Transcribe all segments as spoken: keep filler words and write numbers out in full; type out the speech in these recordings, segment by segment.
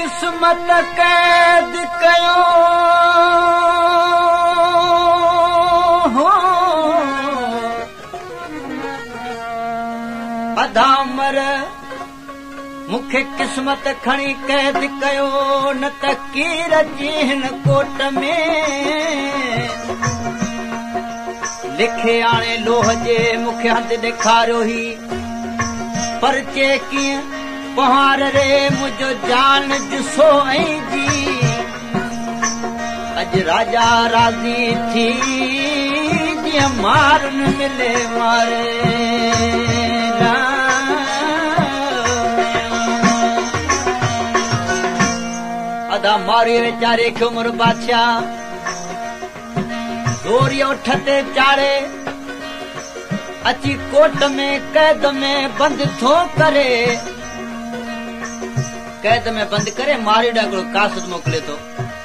किस्मत कैद कयो अधा मर मुखे किस्मत खणी कैद कयो न त कीर जी हिन कोट में लिखे आणे लोह जे मुखे हंध ॾेखारियो ही परचे कीअं पहाड़ रे मुझो जान ॾिसो ऐं जी अज राजा राज़ी थी जीअं मार न मिले मारे अदा मारे वीचारे खे उमर बादशाह जोरी उठ ते चाड़े अची कोट में कैद में बंद थो करे कैद में बंद करे मारी ॾाकड़ो कासिद मोकिले थो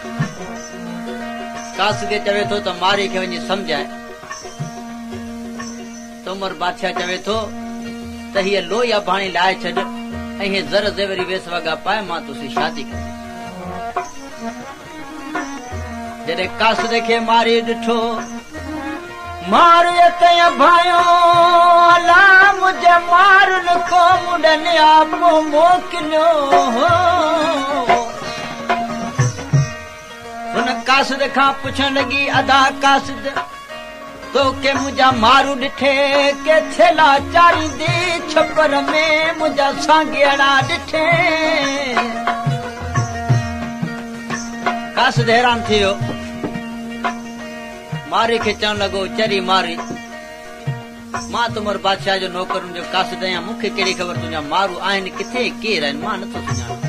कासिद खे चवे थो त मारी खे वञी सम्झाए त उमर बादशाह चवे थो त हीअ लोहिया भाणी लाहे छॾ ऐं हीअ ज़र ज़ेवरी वेस वॻा पाए मां तोसी शादी कंदी जॾहिं कासिद खे मारी ॾिठो मारे ते भायो अला मुझे मारन को मुंडने आप मोकिलियो हुन कासिद खां पुछण लॻी अदा कासिद तो के मुंहिंजा मारू ॾिठे के थेला चारींदी छपर में मुंहिंजा सांघेड़ा ॾिठे कासिद हैरान थी वियो मारी खे चवण लॻो चरी मारी मां तुमर बादशाह जो नौकर जो कासिद आहियां मूंखे कहिड़ी ख़बर तुंहिंजा मारू आहिनि किथे केर आहिनि मां नथो सुञाणां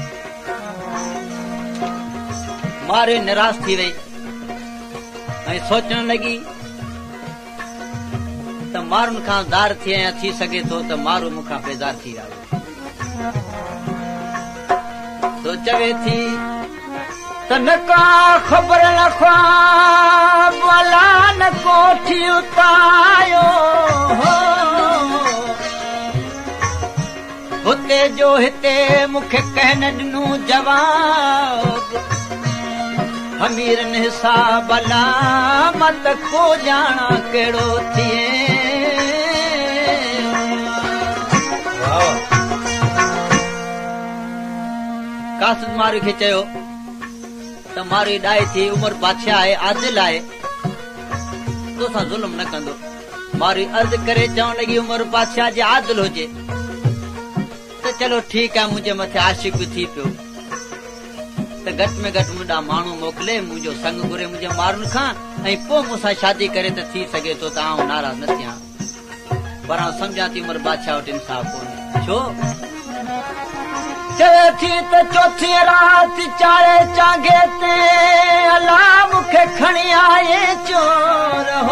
मारी निराश थी वई ऐं सोचण लॻी त मारुनि खां दार थी आहियां थी सघे थो त मारू मूंखां बेज़ार थी विया तो चवे थी तन का खबर लखा वाला न कोठी उतायो हुते जो हिते मुखे कहन ॾिनो जवाब अमीरन हिसाब ला मत को जाना कहिड़ो थिए कासिद मारी खे चयो त मारी डाए थी उमर बादशाह आहे आदिल आहे तोसां ज़ुल्म न कंदो मारी अर्ज़ करे चवण लॻी उमर बादशाह जे आदिल हुजे त चलो ठीकु आहे मुंहिंजे मथे आशिक बि थी पियो त घटि में घटि मुंहिंजा माण्हू मोकिले मुंहिंजो संग घुरे मुंहिंजे मारुनि खां ऐं पोइ मूंसां शादी करे त थी सघे थो त आउं नाराज़ न थियां पर आउं सम्झां थी उमर बादशाह वटि इंसाफ़ कोन्हे छो चवे थी त चौथी राति चारे चांगे ते अला मूंखे खणी आए चोर हो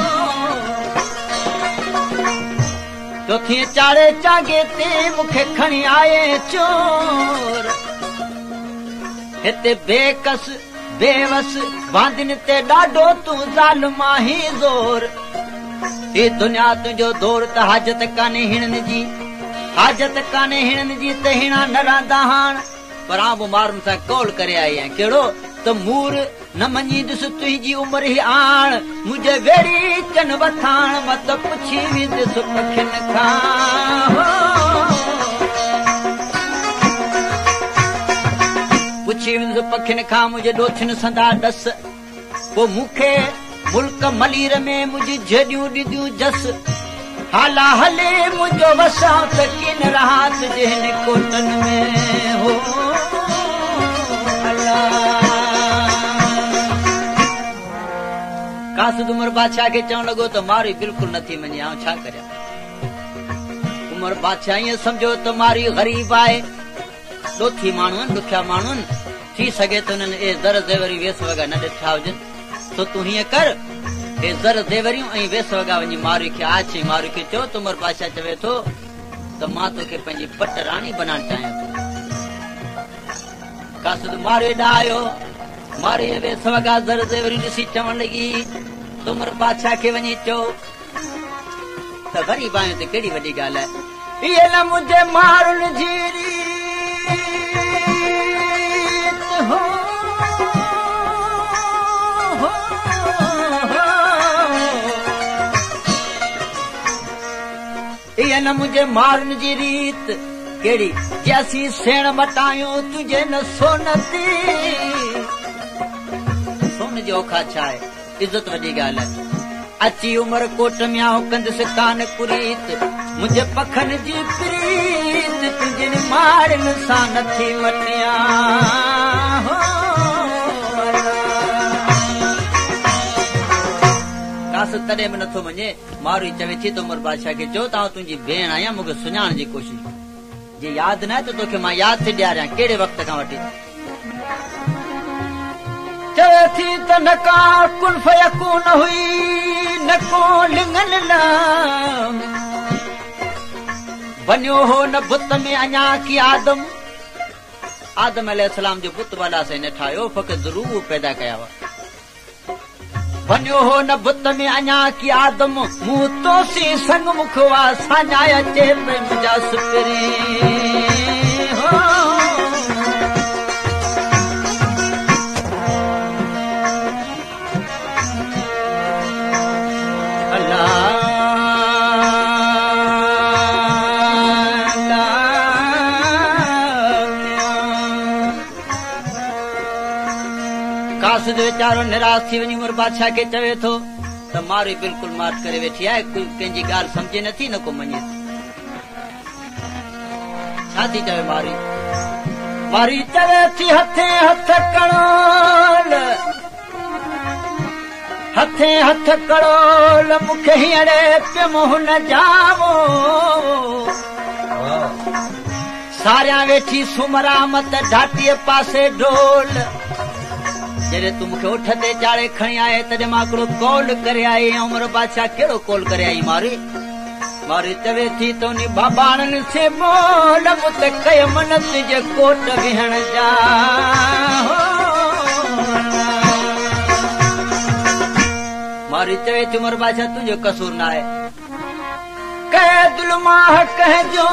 चौथी चारे चांगे ते मूंखे खणी आए चोर हिते बेकस बेवस बांदिन ते ॾाढो तूं ज़ालिम आहीं ज़ोर ही दुनिया तुंहिंजो दौर त हाजत कान्हे हिननि जी हाजत कान्हे हिननि जी त हिणा न रहंदा हाण पर आउं बि मारुनि सां कौल करे आई आहियां कहिड़ो त मूर न मञी ॾिस तुंहिंजी उमिरि ई आण मुंहिंजे वेड़ी चन वथाण मत पुछी वेंदुसि पखियुनि खां पुछी वेंदुसि पखियुनि खां मुंहिंजे ॾोथियुनि संदा ॾस पोइ मूंखे मुल्क मलीर में मुंहिंजी जॾियूं ॾिदियूं जस हाला हले मुझो वसा त किन रात जे हिन कोटन में हो कासिद उमर बादशाह खे चवण लॻो त मारी बिल्कुलु नथी मञे आउं छा करियां उमर बादशाह ईअं सम्झो त मारी ग़रीब आहे ॾोथी माण्हू आहिनि ॾुखिया माण्हू आहिनि थी सघे त हुननि ए ज़र ज़ेवरी वेस वॻा न ॾिठा हुजनि त तूं हीअं कर हे ज़र ज़ेवरियूं ऐं वेस वॻा वञी मारी खे आछी मारी खे चयो त उमर बादशाह चवे थो त मां तोखे पंहिंजी पट राणी बनाइण चाहियां थो कासिद मारे ॾायो मारे वेस वॻा ज़र ज़ेवरी ॾिसी चवण लॻी त उमर बादशाह खे वञी चयो त ग़रीब आहियूं त कहिड़ी वॾी ॻाल्हि आहे इहे न मुंहिंजे मारुनि जी ये न मुझे मारन जी रीत केड़ी जैसी सेण बटायो तुझे न सोनती सोन जो औखा छा है इज्जत वडी गाल है अची उमर कोट में आओ कंद से कान कुरीत मुझे पखन जी प्रीत तुझे मारन सा नथी मटिया हो कास तॾहिं बि नथो मञे मारू चवे थी त उमर बादशाह खे चओ तव्हां तुंहिंजी भेण आहियां मूंखे सुञाण जी कोशिश जे यादि न आहे त तोखे मां यादि थी ॾियारियां कहिड़े वक़्त खां वठी चवे थी त न का कुन फयकून हुई न को लिंगन लाम बनियो हो न बुत में अञा की आदम आदम अलैहिस्सलाम जो बुत वाला से न ठाहियो फ़क़ति रूह पैदा कया हुआ बनियो हो न बुत में अञा की आदम मुंह तो सी संग मुखवा साञाया चे पे मुंहिंजा सुपिरी हो कासिद वीचारो निराश थी वञी उमर बादशाह खे चवे थो त मारी बिल्कुलु मात करे वेठी आहे कोई कंहिंजी ॻाल्हि सम्झे नथी न को मञे छा थी चवे मारी मारी चवे थी हथे हथ कड़ोल हथे हथ कड़ोल मूंखे हींअर पियो मोह न जावो सारियां वेठी सुमरा मत ढाटीअ पासे ढोल जॾहिं तूं मूंखे उठ ते चाढ़े खणी आए तॾहिं मां हिकिड़ो कॉल करे आई उमर बादशाह कहिड़ो कॉल करे आई मारी मारी चवे थी त उन बाबाणनि से बोल मुत कयम न तुंहिंजे कोट विहण जा मारी चवे थी उमर बादशाह तुंहिंजो कसूर न आहे कैदुल माह कहजो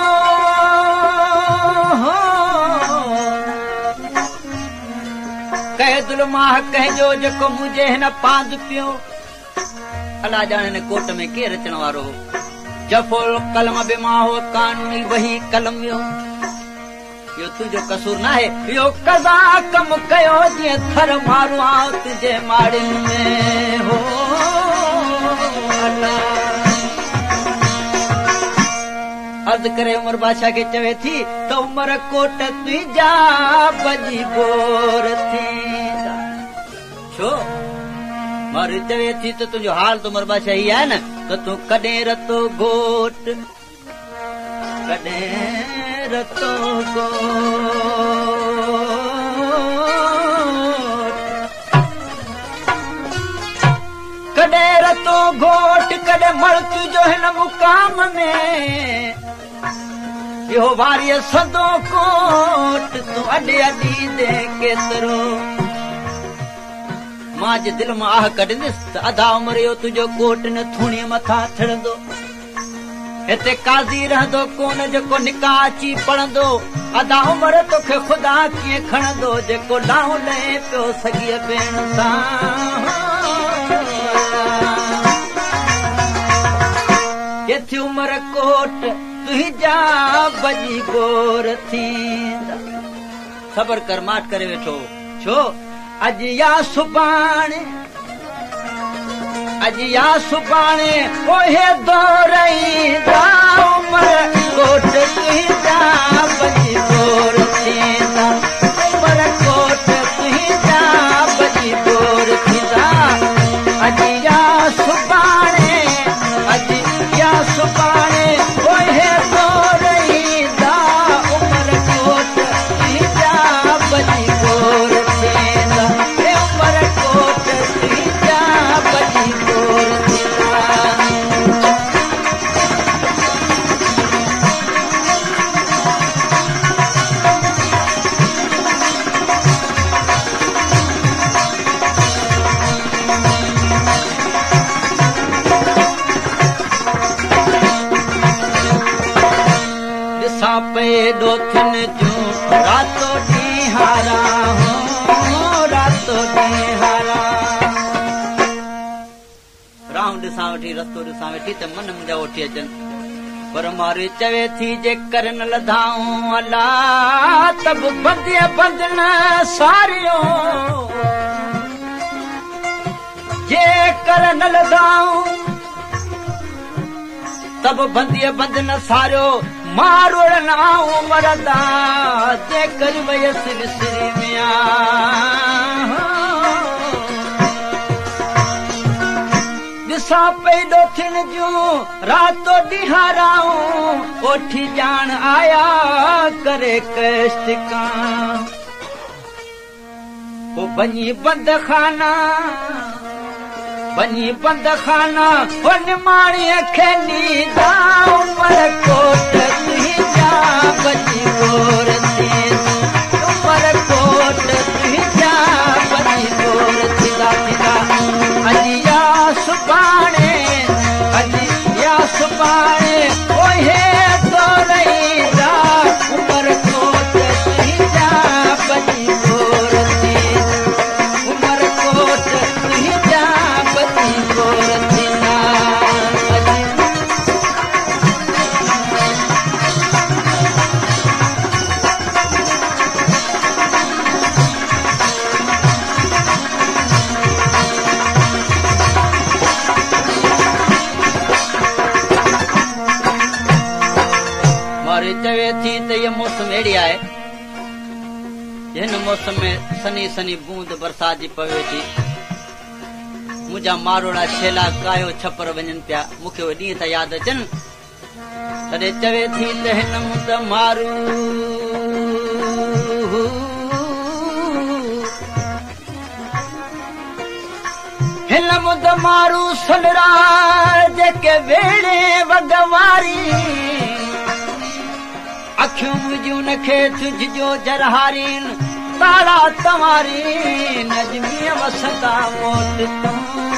कैदुल माह कहजो जेको मुंहिंजे हिन पांद पियो अला ॼाणे हिन कोट में केरु अचण वारो हो जफ़ोल कलम बि मां हो कानूनी वही कलम वियो इहो तुंहिंजो कसूर न आहे इहो कज़ा कम कयो जीअं थर मारू आ तुंहिंजे माड़ियुनि में हो अर्ज करे उमर बादशाह खे चवे थी त उमर कोट तुंहिंजा बजी बोर थी छो मारी चवे थी त तुंहिंजो हाल त उमर बादशाह ही आहे न त तूं कॾहिं रतो घोट कॾहिं रतो घोट कॾहिं रतो घोट कॾहिं मड़ तुंहिंजो हिन मुकाम में इहो वारीअ सदो कोट तूं अॾे अॾी दे केतिरो मां जे दिलि मां आह कढंदुसि त अधा उमिरि इहो तुंहिंजो कोट न थूणीअ मथां थिड़ंदो हिते काज़ी रहंदो कोन जेको निकाह अची पढ़ंदो अधा उमिरि तोखे ख़ुदा कीअं खणंदो जेको लाऊं लहे पियो सॻीअ भेण सां केथी उमिरि कोट तुंहिंजा बजी गोर थींदा ख़बर कर माट करे वेठो छो अॼु या सुभाणे अॼु या सुभाणे ओहे दौरईंदा उमिरि कोट तुंहिंजा बजी गोर थींदा उमिरि कोट तुंहिंजा बजी गोर थींदा अॼु या सुभाणे अॼु या सुभाणे ओहे दौरईंदा उमिरि कोट तुंहिंजा बजी गोर थींदा उमिरि कोट तुंहिंजा बजी गोर थींदा पे दोथिन जो रातो ॾींहारा हो रातो ॾींहारा राम ॾिसां वेठी रस्तो ॾिसां वेठी त मन मुंहिंजा उठी अचनि पर मारी चवे थी जे कर न लधाऊं अल्लाह तब बंदिया बंदन सारियों जे कर न लधाऊं तब बंदिया बंदन सारियो मारोड़ नाऊं मरदा जे कर वयस विसरी मिया दिसा पैदो थिन जूं रातो ॾिहाराऊं ओठी जान आया करे कष्ट का ओ बनी बंद खाना बनी बंद खाना ओ निमाणी खेली दाऊ मर कोट तुही जा बनी गोर थी मर कोट तुही जा बनी गोर थी दा थी अलिया सुबाणे अलिया सुबाणे ओहे तो रही जा उमर कोट तुही जा बनी गोर थी उमर कोट तुही जा बनी गोर थी ना चवे थी त ये मौसम अड़ी है हिन मौसम में सनी सनी बूंद बरसात जी पवे थी मुझा मारोड़ा छेला कायो छपर वञनि पिया मूंखे उहे ॾींहं त यादि अचनि तॾहिं चवे थी त हिन मुंद मारू हिन मुंद मारू सनरा जेके वेड़े वगवारी अखियूं मुंहिंजूं नखे तुझजो जरहारीन ताला तवारी नजमीअ वसंदा मोट तूं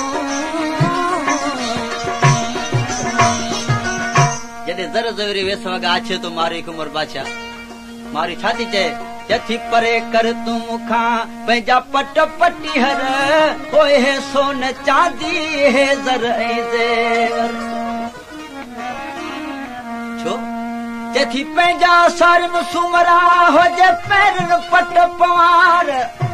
जॾहिं ज़र ज़वेरी वेस वॻा अचे थो मारी कुमर बादशाह मारी छा थी चए जथी परे कर तूं मूंखां पंहिंजा पट पटी हर ओए हे सोन चांदी हे ज़र ऐं ज़ेवर छो जथी पंहिंजा सारिन सुमरा हुजे पैरन पट पवार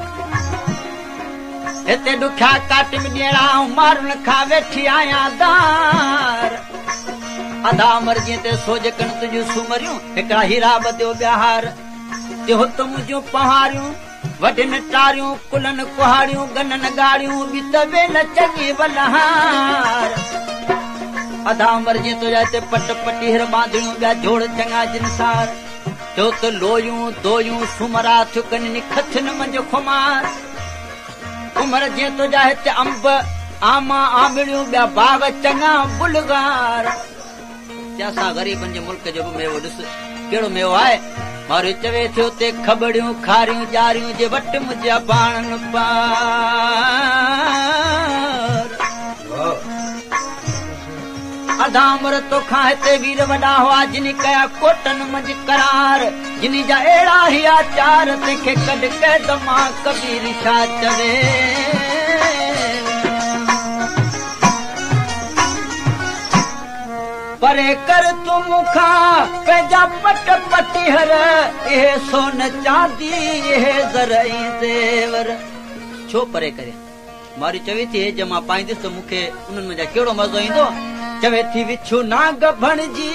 हिते ॾुखिया काट में ॾियणा मारण खां वेठी आहियां दार अदा मर्जीअ ते सोज कण तुंहिंजूं सुमरियूं हिकिड़ा हीरा ॿधियो ॿियाहार तिहो त मुंहिंजूं पहाड़ियूं वॾिन टारियूं कुलनि कुहाड़ियूं गननि ॻाड़ियूं बि त वेल चङी बलहार अधा मर्जी तुझा ते पट पटी हिर बांधड़ियूं ॿिया जोड़ चङा जिनसार थियो त लोयूं दोयूं सुमरा थियूं कनि खथनि मंझि खुमार उमर जीअं तुझा हिते अंब आमा आंबड़ियूं ॿिया बाग चङा बुलगार असां ग़रीबनि जे मुल्क जो बि मेवो ॾिस कहिड़ो मेवो आहे मारी चवे थियो ते खबड़ियूं खारियूं ॼारियूं जे वटि मुंहिंजा बाणनि पार अधा उमर तोखां हिते वीर वॾा हुआ जिन कया कोटनि मंझि करार जिन जा अहिड़ा हिया चार तंहिंखे कढ कैद मां कबीर छा चवे परे कर तूं मूंखां पंहिंजा पट पटी हर इहे सोन चांदी इहे ज़र ऐं ज़ेवर छो परे करे मारी चवे थी जे मां पाईंदुसि त मूंखे उन्हनि मुंहिंजा कहिड़ो मज़ो ईंदो चवे थी विछू नाग भणजी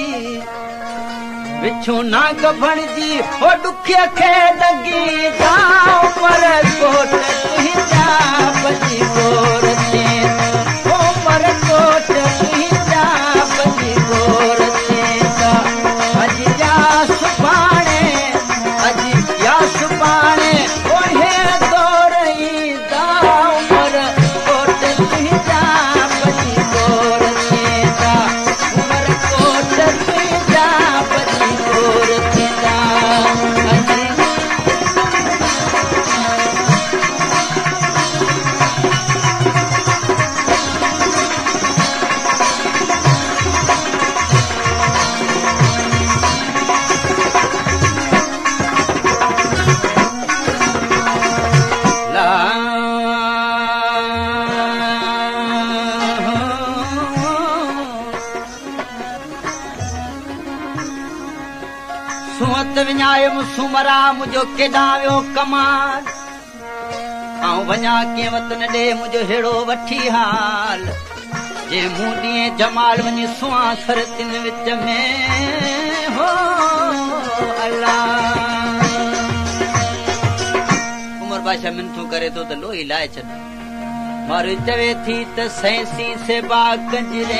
विछू नाग भणजी हो ॾुखिया खे दगी जाओ पर कोट तुही जा बची गोर थी हो पर कोट तुही जा बची गोर थी अज या सुभाणे अज या सुभाणे ओहे दौड़ई दाओ पर कोट तुही जा बची गोर सुहत विञायुमि सुमरा मुंहिंजो केॾां वियो कमाल आऊं वञा कंहिं वतु न ॾे मुंहिंजो हेड़ो वठी हाल जे मूं ॾींहुं जमाल वञी सुहां सर तिन विच में हो अल्लाह उमर बादशाह मिनथूं करे थो त लोही लाए छॾ मार चवे थी त सैंसी से बा कंजरे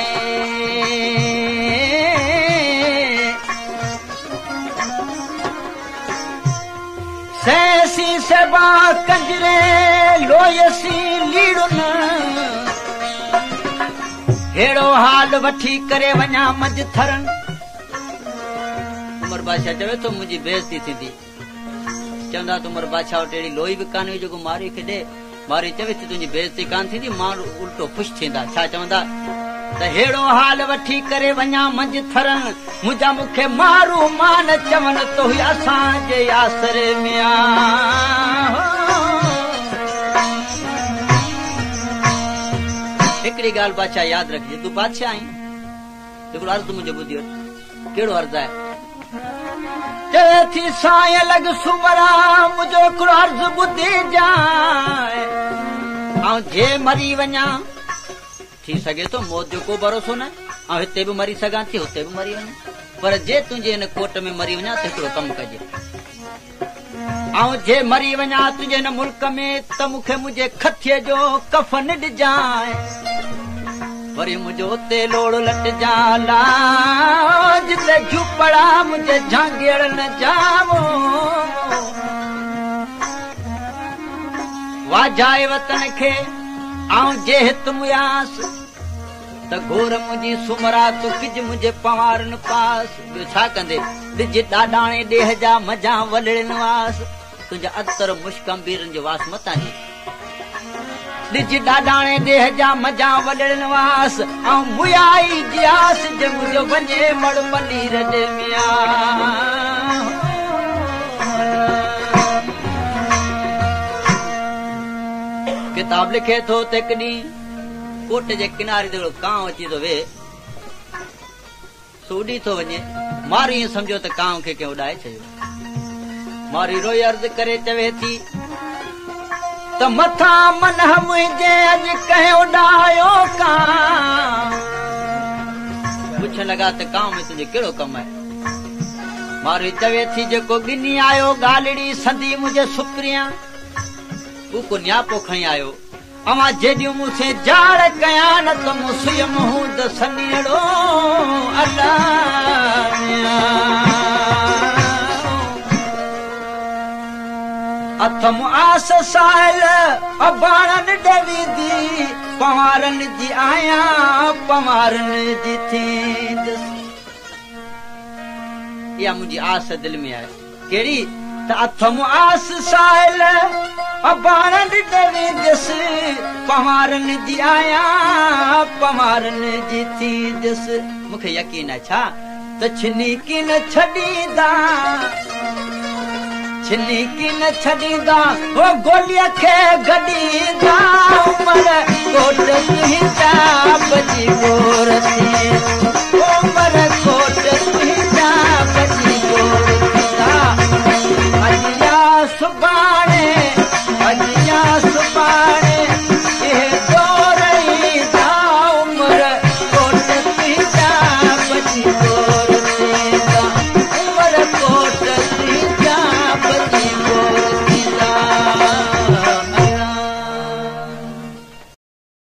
सैंसी से बा कंजरे लोयसी लीड़ुन हेड़ो हाल वठी करे वञा मंझ थरन उमर बादशाह चवे थो मुंहिंजी बेइज़ती थींदी चवंदा त उमर बादशाह वटि अहिड़ी लोही बि कान हुई जेको मारी खे ॾे मारी चवे थी तुंहिंजी बेइज़ती कान थींदी माण्हू उल्टो ख़ुशि थींदा छा चवंदा त हेड़ो हाल वठी करे वञा मंझ थरन मुंहिंजा मूंखे मारू मान चवनि तो असांजे आसर में हिकिड़ी ॻाल्हि बादशाह यादि रखिजे तूं बादशाह आहीं हिकिड़ो अर्ज़ु मुंहिंजो ॿुधी वठि कहिड़ो अर्ज़ु आहे चवे थी साईं लॻ सुमरा मुंहिंजो हिकिड़ो अर्ज़ु ॿुधी जाए ऐं जे मरी वञा थी सघे थो मौत जो को भरोसो न ऐं हिते बि मरी सघां थी हुते बि मरी वञा पर जे तुंहिंजे हिन कोट में मरी वञा त हिकिड़ो कमु कजे ऐं जे मरी वञा तुंहिंजे हिन मुल्क में त मूंखे मुंहिंजे खथीअ जो कफ़न ॾिजाए वरी मुंहिंजो उते लोड़ लटजाला जिते झुपड़ा मुंहिंजे झांगेड़ न जावो वाजाए वतन खे ऐं जे हित मुयास त घोर मुंहिंजी सुमरा तूं किज मुंहिंजे पवारन पास ॿियो छा कंदे ॾिज ॾाॾाणे ॾेह जा मजा वलड़न वास तुंहिंजा अतर मुश्कंबीरनि जो वास मतां जी ॾिज ॾाॾाणे ॾेह जा मजा वलड़न वास ऐं मुयाई जियास जे मुंहिंजो वञे मड़ मलीर जे मिया किताब लिखे थो त हिकु ॾींहुं कोट जे किनारे ते कांव अची थो वेह सूडी थो वञे मारी ईअं सम्झो त कांव खे कंहिं उॾाए छॾियो मारी रोई अर्ज़ु करे चवे थी त मथां मन मुंहिंजे अॼु कंहिं उॾायो कांव पुछण लॻा त कांव में तुंहिंजो कहिड़ो कमु आहे मारी चवे थी जेको गिनी आयो ॻाल्हिड़ी संदी मुंहिंजे सुप्रिया तूं को न्यापो खणी आयो अवां जेॾियूं मूंखे जाड़ कया न त मूं सुयम हूं त सनीड़ो अल्लाह अथम आस साल अबाणन डवीदी पवारन जी आया पवारन जी थींदस या मुंहिंजी आस दिल में आहे कहिड़ी त अथम आस साल अबाणन डवीदस पवारन जी आया पवारन जी थींदस मूंखे यकीन आहे छा त छिनी की न छॾींदा छिनी की न छॾींदा ओ गोलीअ खे गॾींदा उमर कोट तुंहिंजा बची गोर थी उमर कोट तुंहिंजा बची गोर थींदा अॼु या सुभाणे